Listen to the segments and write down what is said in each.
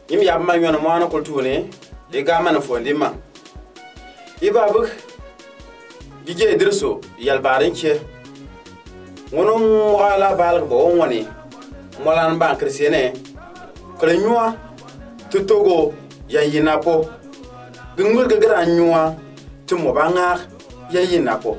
yim ya ma yona mo na kultune de ga man fo ndima ibabu gije dirso yal barinke wono wala bal bo woni molan ban kristene kala nyua tutogo ya yinapo gungur gagara nyua tumo banga ya yinapo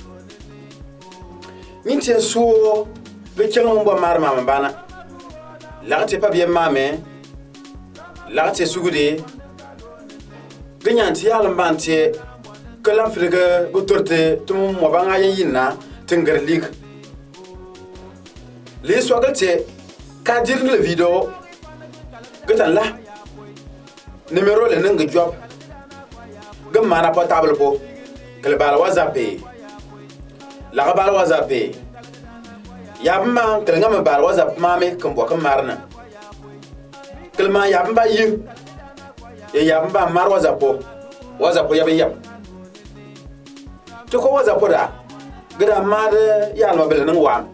minten so be chengo mbo marma bana lagate pa bien mame lagate sugude ganyanti yal mbante kala friga gutorte tumo mo banga ya yinna tengar lig les swagate ka dir le video gatan la numéro le nang job gam mana portable po kala bala whatsapp la bala whatsapp ya ma kala ngam bala whatsapp mame kan bo kan marna kala ma ya ba yi ya ba mar whatsapp ya be yap to ko whatsapp da gada mar ya ma bele nang wa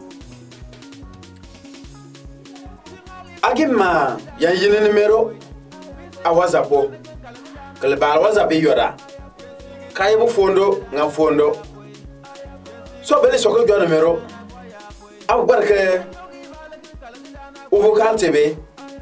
agima ya yin numéro a WhatsApp kala bal WhatsApp yora kay bu fondo nga fondo so bele so ko jo numéro aw barke o vocal tebe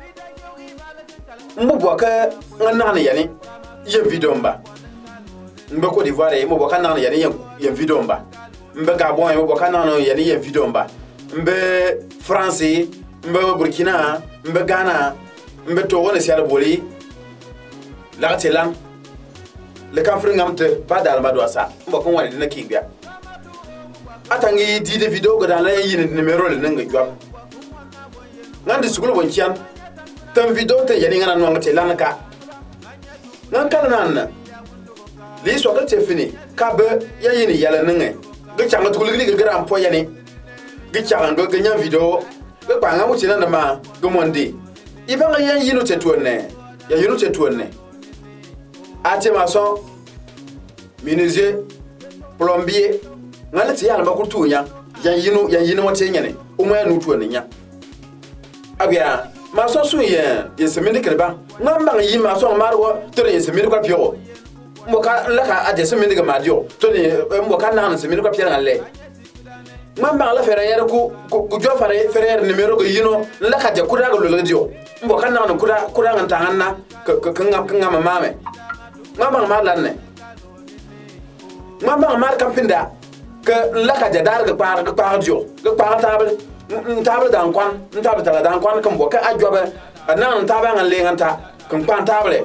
mbo ka nga nana yani ye video mba mbe ko d'Ivoire mbo ka nana yani ye video mba mbe Gabon mbo ka nana yani ye video mba mbe France mbe Burkina mbe Ghana mbe Togo ne siala boli la telan le kafri ngamte ba dal ma do sa mbo ko wani na kibia atangi di de video go dan la yin numéro le nga job ngandi sugul bon kian tam video te yani ngana no ngate lan ka nan kala nan li so ka te fini ka be ya yin yala nenge ga changa tukul gi ga ram po yani gi changa go ga nyam video ga pa nga mutina na ma go monde iba nga yan yinu te tuone ya yinu te tuone ate maçon menuisier plombier ngale ti yalla makul tunya yan yinu wote nyane o mo ya nu tuone nya abia maçon su ye semini kreba ngamba yi maçon marwo to ye semini kwa pio mo ka la ka ade semini ga madio to ni mo ka na semini kwa pio ngale ngamba la fere yere ku jo fere numéro go yino la ka je kura go lo dio mbo kan na kura nganta hanna ka mame ngamba ma lanne ngamba ma kampinda ke la ka je dar ga par dio ga par table dan kwan table tala dan kwan kan bo ka ajoba nan taba ngan le nganta kan kwan table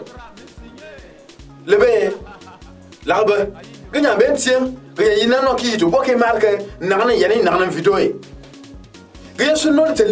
lebe larbe ganya bentien gaya yina no ki to boke marke nagna yani nagna video e gaya sunno te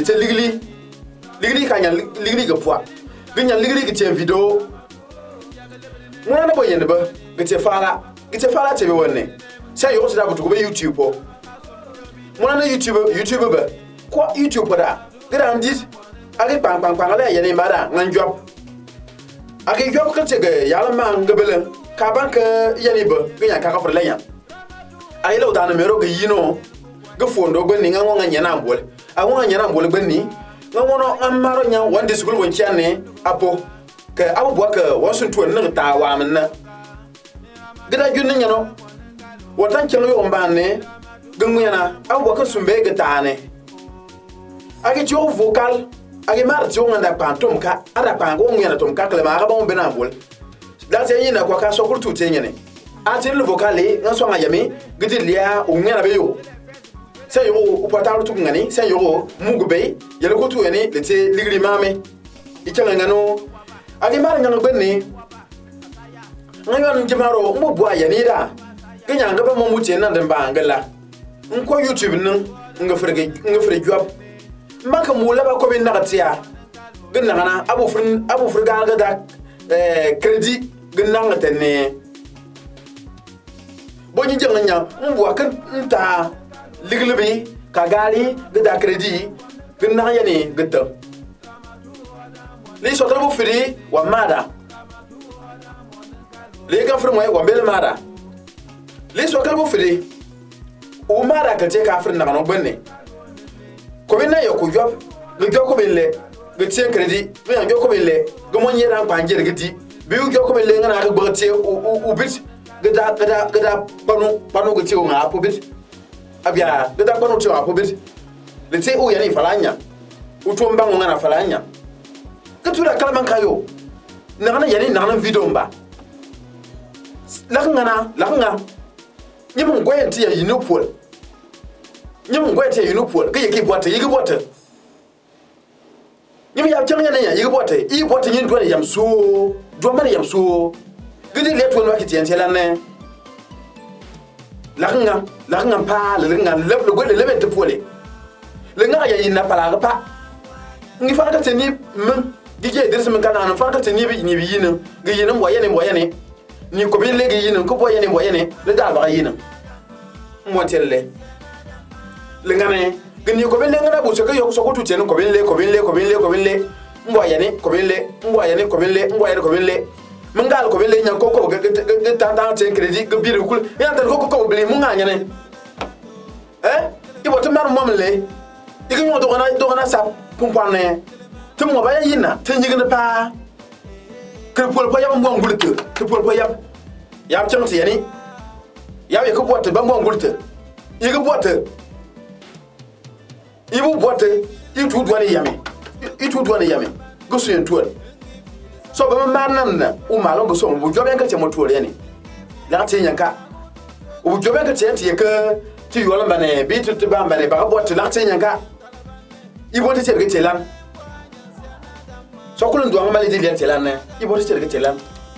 ligli kanya ligli ga poa ganya ligli ki te video mona na boyende ba gite fala te be wonne sai yo da butu go be YouTube po mona na YouTube ba ko YouTube da gada ndit age pang la yani mara ngan job age job ka te ga yala ma ngabele ka banka yani ba ganya ka fara lanya ay lo da numéro ga yino ga fondo gbanni nga wonga nyana ambol a wonga nyana ambol gbanni nga wono amaro nya wande sugul won chiane apo ka abu boka wasun tuwan nan ta wa minna gida junni nyano watan kelo yo mbane gangu yana abu boka sumbe ga tane age jo vocal age mar jo nganda pantom ka ada pango ngena tom ka kala ma ga bon bena ambol da te yina kwa ka sokul tu te nyane atir le vocale nga so ngayami gidi lia o ngena be yo se yo o patalu tu ngani se yo mugube yele ko tu yani le te ligri mame ikanga ngano age mar ngano benni ngayon njimaro mbo bua yani da ganya nga ba mo mute nan den ba ngala nko YouTube nan nga frege job maka mula ba ko bin nagatia gina ngana abu furga ga da credit gina ngata ne boni janganya mbo kan nta liglibi ka gali da credit gina yani gata li so tabu firi wa mada li ga firi moy wa bel mada li so tabu firi o mada ka te ka firi na no benne ko bin na yo ku job le job ko bin le gitien credit bi an joko bele go mon yera panje gidi bi u joko bele ngana ga gbotie u bit gada panu giti o nga po bit abia gada panu ti o po bit le te o yani falanya u to mba ngana falanya katura kalman kayo nagana yani nagana video mba lakanga nyimu ngoyenti ya yinopol nyimu ngoyenti ya yinopol ke yiki bote nyimu ya jangya ne ya yiki bote nyin duane yamso duamane yamso gidi le to no akiti yentela ne lakanga pa lakanga le gole le bente pole le nga ya yinna pala pa ngi fa ka teni men dije dirse men kana fa ka teni bi yinin gi yinin boyene ni ko bin legi yinin ko boyene le dal ba yinin mo telle le ngane gni ko bin le ngana bu so ko yok so ko tutene ko bin le mengal ko bin le nyan ko tan ten credit go biru kul yan tan ko bli mu nganya ne ibo to mar mom le igi mo do gana sa pumpane tum mo ba yina ten yigna pa krepol pa yam mo ngulte krepol pa yam chamti yani yam ye ko botte ba mo ngulte yigi botte ibu botte itu duane yami go su yentuol so ba manna o malongo so mo jobe ka chemo tuol yani la tin yanka o jobe ka chenti ka ti yola bane bi tu ba bane ba botte la tin yanka ibo te cherge telan so kulun duang mali di telan ne ibo te cherge telan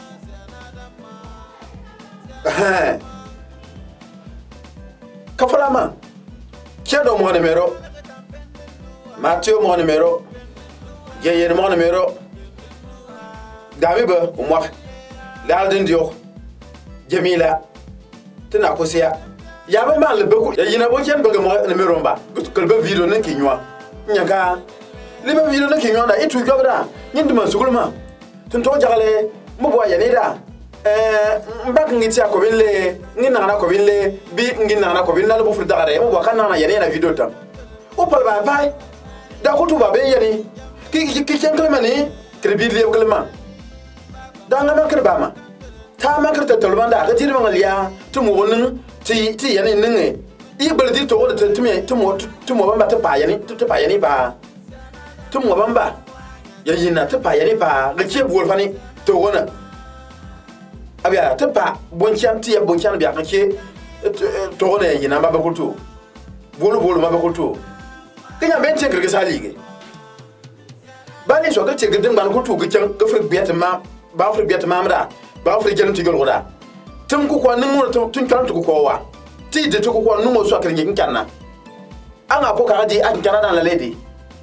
kafalama kedo mo numero Mathieu mon numéro Gayer mon numéro David moi Lalden Dio Jamila Tena Kosia Yaba mal beaucoup yina bo ken bëgg mo numéro mba ko be video na ki nywa nyaka le be video na ki nywa da itu jobra nyindi man sugulma tun to jagale mo bo ya ne da mbak ngiti ko bille ngina na ko bille bi ngina na ko bille na bo fu dagare mo bo kan na ya ne na video tam o pal ba bay da ko tuba be yani ki ken kalmani krebi le kalma da ngama kerbama ta makarta tolbanda ka tiri mangaliya tumu wonin ti yani ninge I beldi to da tumu bamba ta pa yani ba tumu bamba ya yina ta pa yani ba ga ke buwar fani to wona abia ta pa bonchan ti ya bonchan biya ka ke to wona ya yina ba kultu bolu ma ba kultu kanya ben ce girgi salige bani so ga ce girdin ban kultu ga can ga frik biyata ma ba frik biyata ma mada ba frik gelin ti golgoda tun ku ko nin tun kan tu ko wa ti de tu ko nun so akrin yin kanna an ko ka di an kana dan la lady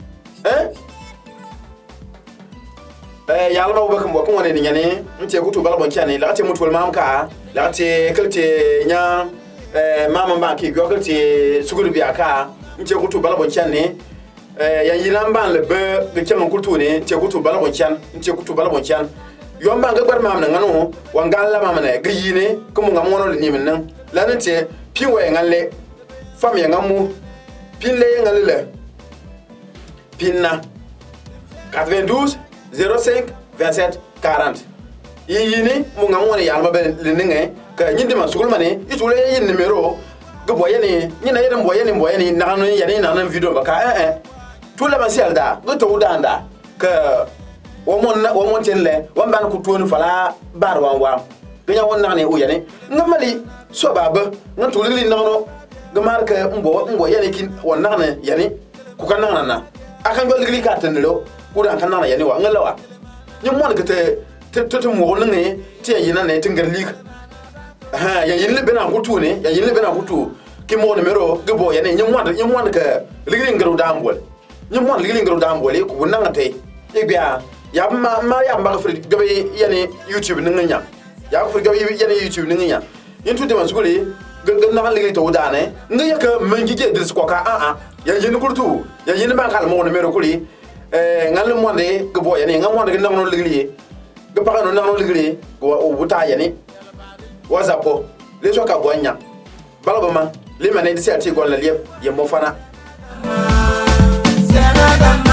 ya alba ba kan bo kan woni ni nyane nte kutu bala bon chane la te mutul mam ka la te kelte nya mama ba ki go kelte suguru bi aka nte kutu bala bon chane ya yinan ban le be de chama kutu ne nte kutu bala bon chan nte kutu bala bon chan yomba nga gbar mam na ngano wangala mam na giyine kuma nga mono ni min nan lanante pinwa ngale fam ya ngamu pinle ngale pinna 92 05 27 40 yini mu nga mona ya mabe le ninge ka nyindi ma sugul mane itule yin numero go boyene nyina yedem boyene na no yani na video baka tula masialda go to danda ka womon tenle wamban ku tonu fala bar wanwa ganya wonna ne o yani ngamali so baba ngan tulili nono gamar ka mbo yani kin wonna ne yani ku kan na akan go ligli ka tenlo ku dan kan na yani wa ngalawa nyum mon ka te mo ne te yina ne tingarli ya yinle bena ku tu ne ya yinle bena ku tu ki mo numero gbo yani nyum mon ka ligli ngaro dambol nyum mon ligli ngaro dambol ku nan te ibia ya ma ya mba fri gabe yani YouTube ninganya ya fri gabe yani YouTube ninganya into de masukuli gaga na ligli to dane ngaya ka mangije dis ko ka ya yin kurtu ya yin ba kal mo numero kuli ngal mo de gbo yani ngam mo de ngam no ligli ga pa no ngam no ligli go buta yani WhatsApp le so ka bonya balaba le mané de certi gon la liep ye mo fana